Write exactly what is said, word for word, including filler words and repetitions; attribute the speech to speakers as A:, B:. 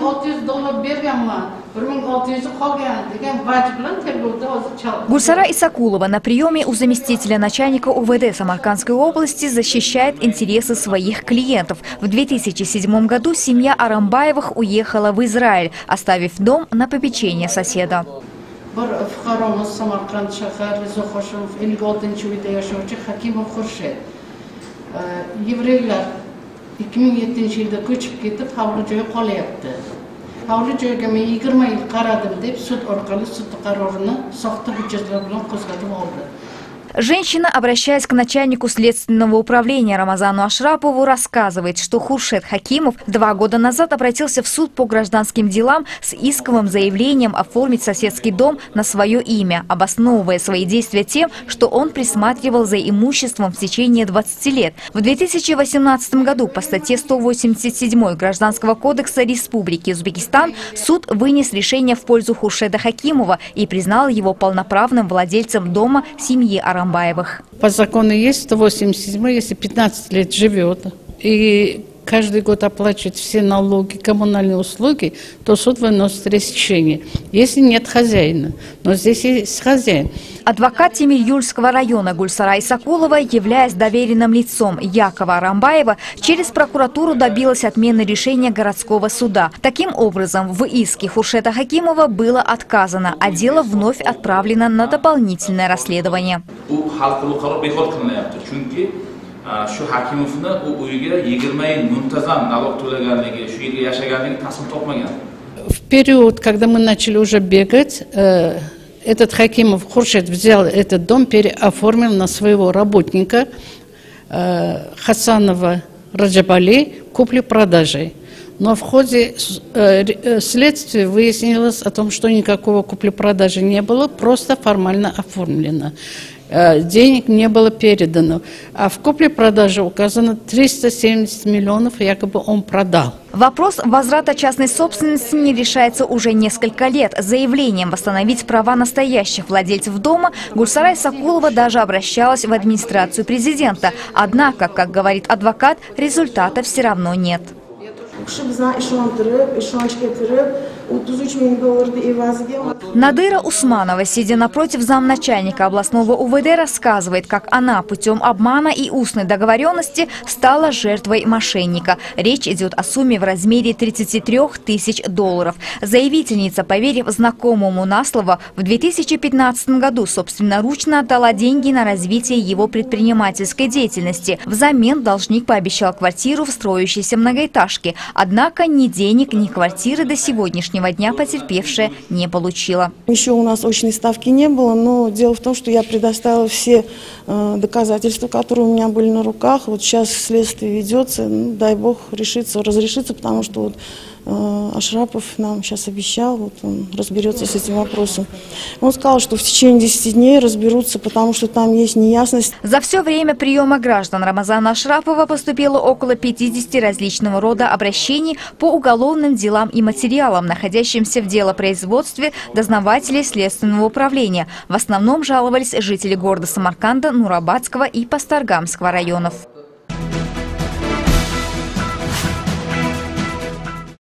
A: Гульсара Исакулова на приеме у заместителя начальника УВД Самаркандской области защищает интересы своих клиентов. В две тысячи седьмом году семья Арамбаевых уехала в Израиль, оставив дом на попечение соседа.
B: ikki ming yettinchi yilda ko'chib ketib hovli joy qolyapti. Hovli joyga men yigirma yil qaradim deb sud orqali sud qarorini soxta hujjatlar bilan qo'zg'atib oldi.
A: Женщина, обращаясь к начальнику следственного управления Рамазану Ашрапову, рассказывает, что Хуршед Хакимов два года назад обратился в суд по гражданским делам с исковым заявлением оформить соседский дом на свое имя, обосновывая свои действия тем, что он присматривал за имуществом в течение двадцати лет. В две тысячи восемнадцатом году по статье сто восемьдесят семь Гражданского кодекса Республики Узбекистан суд вынес решение в пользу Хуршеда Хакимова и признал его полноправным владельцем дома семьи Арамбаевых.
B: По закону есть сто восемьдесят семь, если пятнадцать лет живет и каждый год оплачивает все налоги, коммунальные услуги, то суд выносит решение. Если нет хозяина, но здесь есть хозяин.
A: Адвокат Темирюльского района Гульсара Исакулова, являясь доверенным лицом Якова Арамбаева, через прокуратуру добилась отмены решения городского суда. Таким образом, в иске Хуршеда Хакимова было отказано, а дело вновь отправлено на дополнительное расследование.
C: Shu Hakimovni u uyiga yigirma yil muntazam налог to'laganligi, shu yerga yashaganligi tasdiq topmagan.
B: В период, когда мы начали уже бегать, э, этот Хакимов Хуршед взял этот дом, переоформил на своего работника э, Хасанова Раджабали купли-продажей. Но в ходе э, следствия выяснилось о том, что никакого купли-продажи не было, просто формально оформлено. Денег не было передано. А в купле-продаже указано триста семьдесят миллионов, якобы он продал.
A: Вопрос возврата частной собственности не решается уже несколько лет. С заявлением восстановить права настоящих владельцев дома Гульсара Исакулова даже обращалась в администрацию президента. Однако, как говорит адвокат, результата все равно нет. Надыра Усманова, сидя напротив замначальника областного УВД, рассказывает, как она путем обмана и устной договоренности стала жертвой мошенника. Речь идет о сумме в размере тридцати трёх тысяч долларов. Заявительница, поверив знакомому на слово, в две тысячи пятнадцатом году собственноручно отдала деньги на развитие его предпринимательской деятельности. Взамен должник пообещал квартиру в строящейся многоэтажке. Однако ни денег, ни квартиры до сегодняшнего дня потерпевшая не получила.
D: Еще у нас очной ставки не было, но дело в том, что я предоставила все э, доказательства, которые у меня были на руках. Вот сейчас следствие ведется, ну, дай бог решится, разрешится, потому что вот, э, Ашрапов нам сейчас обещал, вот он разберется с этим вопросом. Он сказал, что в течение десяти дней разберутся, потому что там есть неясность.
A: За все время приема граждан Рамазана Ашрапова поступило около пятидесяти различного рода обращений по уголовным делам и материалам, находящимся в делопроизводстве дознавателей Следственного управления. В основном жаловались жители города Самарканда, Нурабадского и Пастаргамского районов.